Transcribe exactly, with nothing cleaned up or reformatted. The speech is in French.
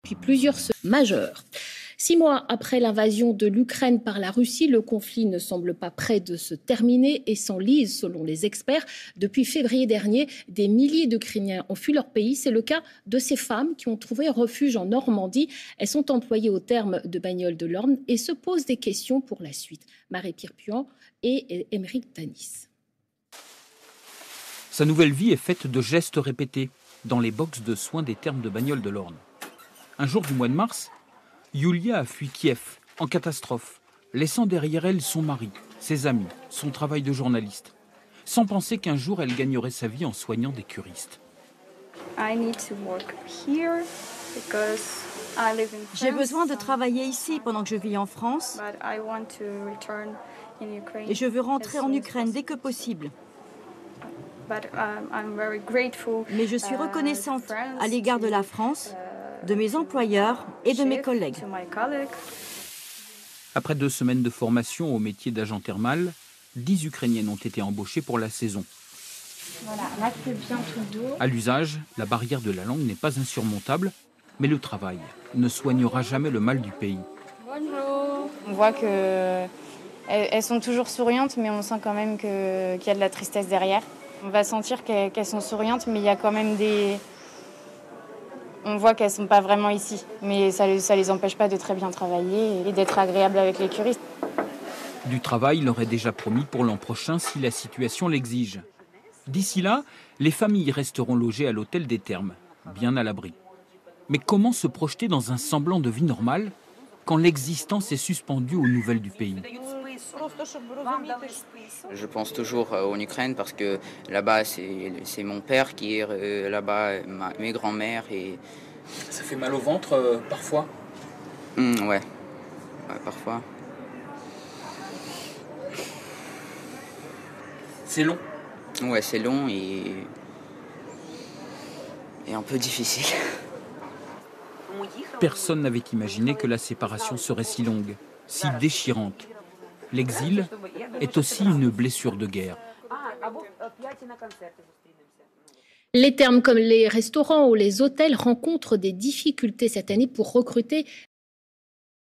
Depuis plusieurs semaines majeures. Six mois après l'invasion de l'Ukraine par la Russie, le conflit ne semble pas près de se terminer et s'enlise selon les experts. Depuis février dernier, des milliers d'Ukrainiens ont fui leur pays. C'est le cas de ces femmes qui ont trouvé refuge en Normandie. Elles sont employées au terme de Bagnoles de l'Orne et se posent des questions pour la suite. Marie-Pierre Puant et Émeric Tanis. Sa nouvelle vie est faite de gestes répétés dans les boxes de soins des thermes de Bagnoles de l'Orne. Un jour du mois de mars, Yulia a fui Kiev en catastrophe, laissant derrière elle son mari, ses amis, son travail de journaliste, sans penser qu'un jour elle gagnerait sa vie en soignant des curistes. J'ai besoin de travailler ici pendant que je vis en France et je veux rentrer en Ukraine dès que possible. Mais je suis reconnaissante à l'égard de la France, de mes employeurs et de mes collègues. Après deux semaines de formation au métier d'agent thermal, dix Ukrainiennes ont été embauchées pour la saison. Voilà, là c'est bien tout doux. À l'usage, la barrière de la langue n'est pas insurmontable, mais le travail ne soignera jamais le mal du pays. Bonjour. On voit qu'elles elles sont toujours souriantes, mais on sent quand même que, qu'il y a de la tristesse derrière. On va sentir qu'elles, qu'elles sont souriantes, mais il y a quand même des... On voit qu'elles ne sont pas vraiment ici, mais ça ne les empêche pas de très bien travailler et d'être agréables avec les curistes. Du travail leur est déjà promis pour l'an prochain si la situation l'exige. D'ici là, les familles resteront logées à l'hôtel des Thermes, bien à l'abri. Mais comment se projeter dans un semblant de vie normale quand l'existence est suspendue aux nouvelles du pays ? Je pense toujours en Ukraine parce que là-bas, c'est, c'est mon père qui est euh, là-bas, ma, mes grands-mères. Et... Ça fait mal au ventre euh, parfois mmh, ouais. ouais, parfois. C'est long. Ouais, c'est long et, et un peu difficile. Personne n'avait imaginé que la séparation serait si longue, si déchirante. L'exil est aussi une blessure de guerre. Les termes comme les restaurants ou les hôtels rencontrent des difficultés cette année pour recruter